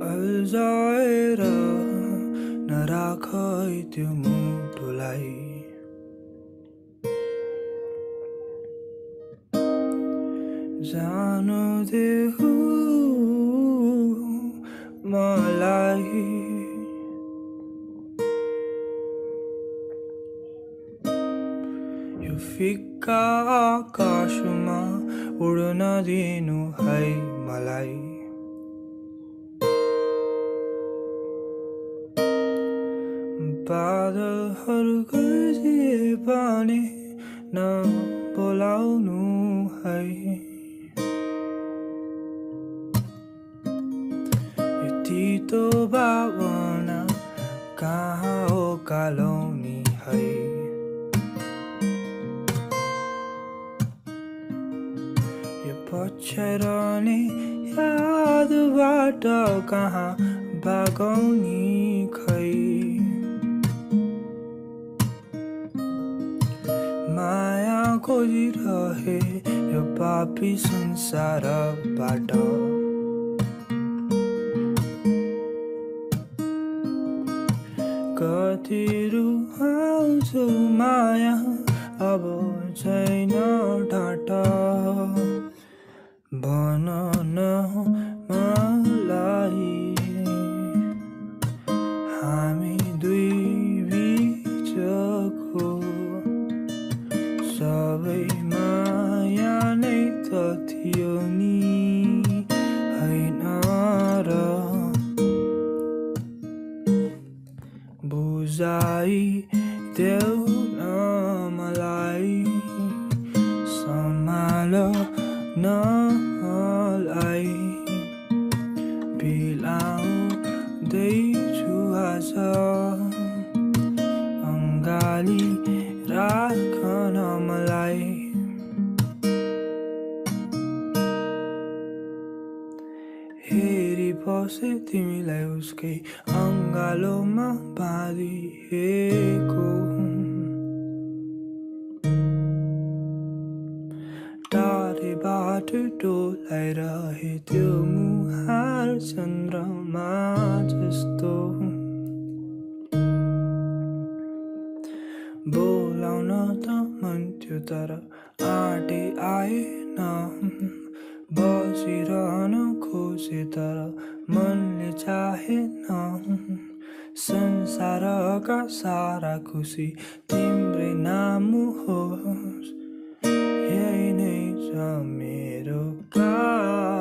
अल्झाएर नराख त्यो मुटुलाई जानु देऊ मलाई यो फिक्का आकाशमा उड्न दिनु है मलाई बादलहरू गर्जिए पनि नबोलाउनु है यो तितो भावना कहाँ हो कालौनी है यो पछ्याइरहने यादबाट कहाँ भागौनी खै माया खोजिरहे यो पापी संसारबाट कति रुहाउँछु माया अब छैन डाटा भन न मलाई हामी दुई बिचको सबै माया नै त थियो नि हैन र बुझाइ देऊ न मलाई सम्हाल न मलाई बिलाउँदैछु आज अङ्गाली राख न मलाई हेरी बसे तिमीलाई उसकै अङ्गालोमा बाँधिएको टाढेबाट डोलाइरहे त्यो मुहार चन्द्रमा जस्तो बोलाउन त मन थियो तर आँटे आएन बसिरहन खोजे तर मनले चाहेन संसारका सारा खुसी तिम्रै नाम होस् यही नै छ मेरो